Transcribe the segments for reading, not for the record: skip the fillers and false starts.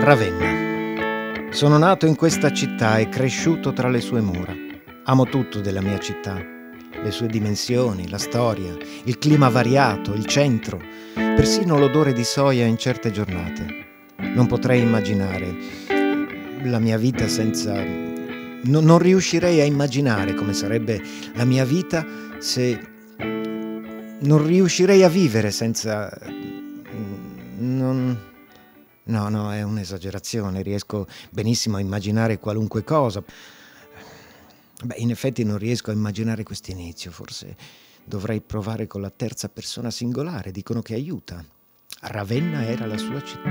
Ravenna. Sono nato in questa città e cresciuto tra le sue mura. Amo tutto della mia città, le sue dimensioni, la storia, il clima variato, il centro, persino l'odore di soia in certe giornate. Non potrei immaginare la mia vita senza... non riuscirei a immaginare come sarebbe la mia vita se... non riuscirei a vivere senza... No, è un'esagerazione, riesco benissimo a immaginare qualunque cosa. Beh, in effetti non riesco a immaginare quest'inizio, forse dovrei provare con la terza persona singolare, dicono che aiuta. Ravenna era la sua città.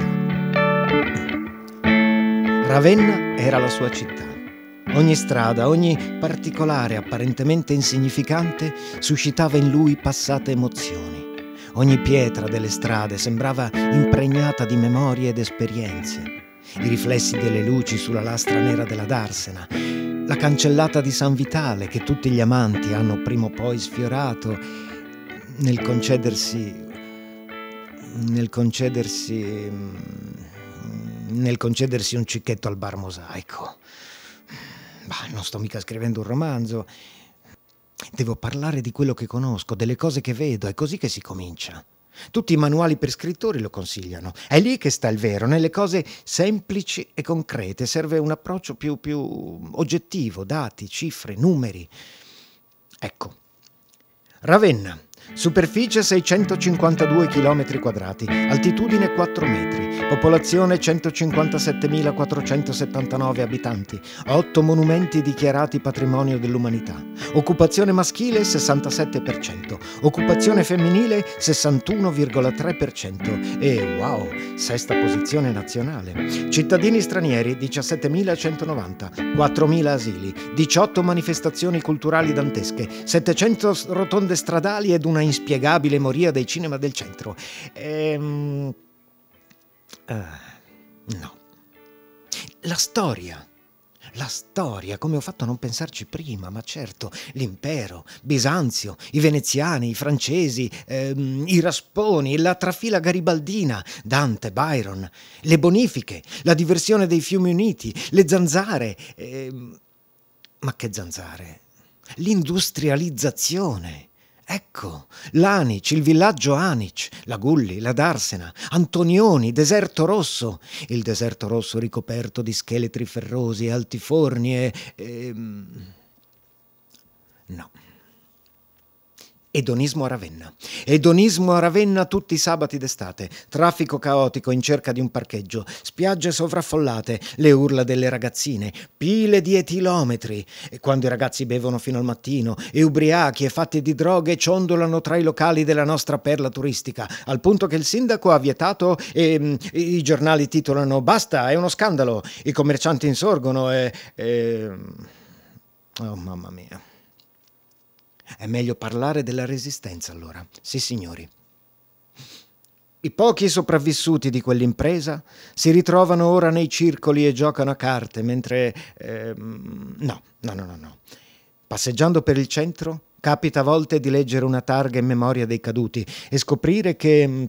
Ravenna era la sua città. Ogni strada, ogni particolare apparentemente insignificante suscitava in lui passate emozioni. Ogni pietra delle strade sembrava impregnata di memorie ed esperienze. I riflessi delle luci sulla lastra nera della Darsena, la cancellata di San Vitale che tutti gli amanti hanno prima o poi sfiorato nel concedersi un cicchetto al bar Mosaico. Bah, non sto mica scrivendo un romanzo. Devo parlare di quello che conosco, delle cose che vedo, è così che si comincia. Tutti i manuali per scrittori lo consigliano. È lì che sta il vero, nelle cose semplici e concrete. Serve un approccio più oggettivo, dati, cifre, numeri. Ecco. Ravenna. Superficie 652 km quadrati, altitudine 4 metri, popolazione 157.479 abitanti, 8 monumenti dichiarati patrimonio dell'umanità, occupazione maschile 67%, occupazione femminile 61,3% e, wow, sesta posizione nazionale. Cittadini stranieri 17.190, 4.000 asili, 18 manifestazioni culturali dantesche, 700 rotonde stradali ed una inspiegabile moria del cinema del centro. No. La storia, come ho fatto a non pensarci prima, ma certo, l'impero, Bisanzio, i veneziani, i francesi, i rasponi, la trafila garibaldina, Dante, Byron, le bonifiche, la diversione dei fiumi uniti, le zanzare, ma che zanzare? L'industrializzazione. Ecco, l'Anic, il villaggio Anic, la Gulli, la Darsena, Antonioni, Deserto Rosso, il Deserto Rosso ricoperto di scheletri ferrosi e altiforni no. Edonismo a Ravenna tutti i sabati d'estate, traffico caotico in cerca di un parcheggio, spiagge sovraffollate, le urla delle ragazzine, pile di etilometri, e quando i ragazzi bevono fino al mattino e ubriachi e fatti di droghe ciondolano tra i locali della nostra perla turistica, al punto che il sindaco ha vietato e i giornali titolano «Basta, è uno scandalo», i commercianti insorgono oh mamma mia. È meglio parlare della Resistenza allora. Sì, signori. I pochi sopravvissuti di quell'impresa si ritrovano ora nei circoli e giocano a carte, mentre... No. Passeggiando per il centro, capita a volte di leggere una targa in memoria dei caduti e scoprire che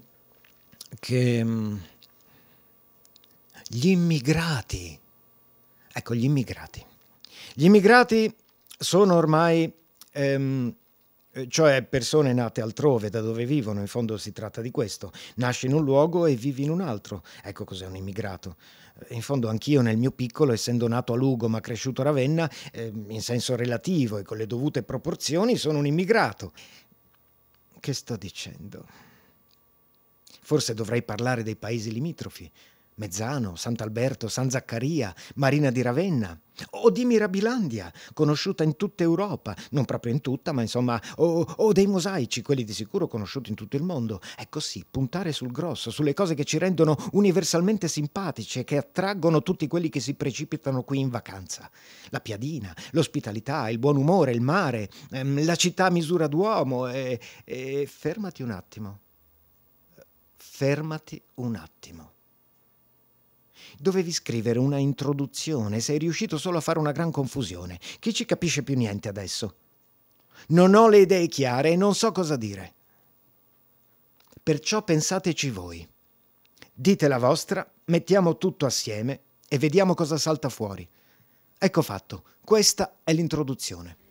gli immigrati... Ecco, gli immigrati. Gli immigrati sono ormai... cioè persone nate altrove da dove vivono, in fondo si tratta di questo. Nasci in un luogo e vivi in un altro. Ecco cos'è un immigrato. In fondo anch'io nel mio piccolo, essendo nato a Lugo ma cresciuto a Ravenna, in senso relativo e con le dovute proporzioni, sono un immigrato. Che sto dicendo? Forse dovrei parlare dei paesi limitrofi. Mezzano, Sant'Alberto, San Zaccaria, Marina di Ravenna o di Mirabilandia, conosciuta in tutta Europa, non proprio in tutta, ma insomma, o dei mosaici, quelli di sicuro conosciuti in tutto il mondo. Ecco sì, puntare sul grosso, sulle cose che ci rendono universalmente simpatici e che attraggono tutti quelli che si precipitano qui in vacanza. La piadina, l'ospitalità, il buon umore, il mare, la città a misura d'uomo e fermati un attimo. Dovevi scrivere una introduzione, sei riuscito solo a fare una gran confusione. Chi ci capisce più niente adesso? Non ho le idee chiare e non so cosa dire. Perciò pensateci voi. Dite la vostra, mettiamo tutto assieme e vediamo cosa salta fuori. Ecco fatto, questa è l'introduzione.